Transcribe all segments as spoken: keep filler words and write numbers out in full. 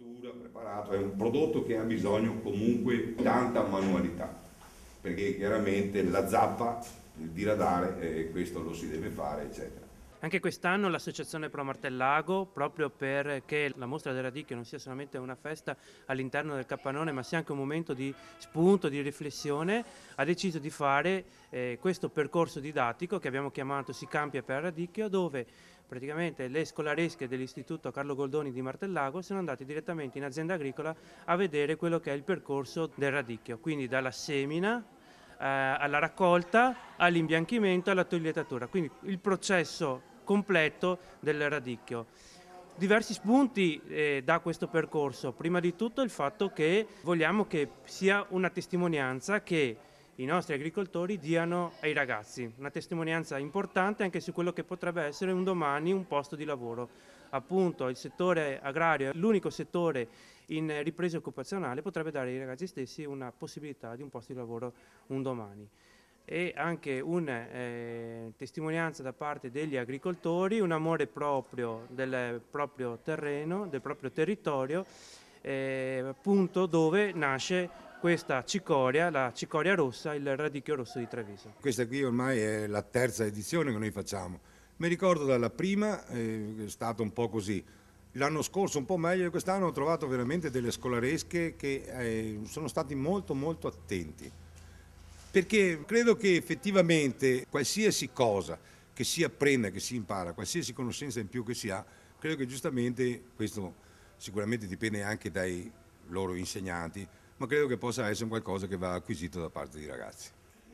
fattura, preparato, è un prodotto che ha bisogno comunque di tanta manualità, perché chiaramente la zappa, il diradare, eh, questo lo si deve fare, eccetera. Anche quest'anno l'Associazione Pro Martellago, proprio perché la mostra del radicchio non sia solamente una festa all'interno del capannone, ma sia anche un momento di spunto, di riflessione, ha deciso di fare eh, questo percorso didattico che abbiamo chiamato Si Campia per Radicchio, dove praticamente le scolaresche dell'Istituto Carlo Goldoni di Martellago sono andate direttamente in azienda agricola a vedere quello che è il percorso del radicchio, quindi dalla semina eh, alla raccolta, all'imbianchimento, alla toglietatura, quindi il processo completo del radicchio. Diversi spunti eh, da questo percorso, prima di tutto il fatto che vogliamo che sia una testimonianza che i nostri agricoltori diano ai ragazzi, una testimonianza importante anche su quello che potrebbe essere un domani un posto di lavoro. Appunto il settore agrario è l'unico settore in ripresa occupazionale, potrebbe dare ai ragazzi stessi una possibilità di un posto di lavoro un domani. E anche una eh, testimonianza da parte degli agricoltori, un amore proprio del proprio terreno, del proprio territorio, eh, appunto dove nasce questa cicoria, la cicoria rossa, il radicchio rosso di Treviso. Questa qui ormai è la terza edizione che noi facciamo. Mi ricordo dalla prima, eh, è stato un po' così. L'anno scorso un po' meglio di quest'anno ho trovato veramente delle scolaresche che eh, sono stati molto molto attenti. Perché credo che effettivamente qualsiasi cosa che si apprenda, che si impara, qualsiasi conoscenza in più che si ha, credo che giustamente, questo sicuramente dipende anche dai loro insegnanti, ma credo che possa essere qualcosa che va acquisito da parte dei ragazzi.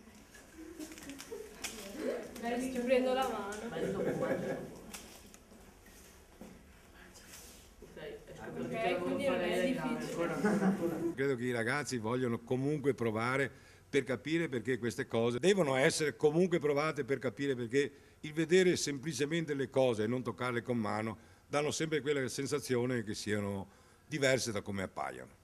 Beh, ti prendo la mano. Ok, quindi non è difficile. Credo che i ragazzi vogliono comunque provare per capire perché queste cose devono essere comunque provate, per capire perché il vedere semplicemente le cose e non toccarle con mano danno sempre quella sensazione che siano diverse da come appaiono.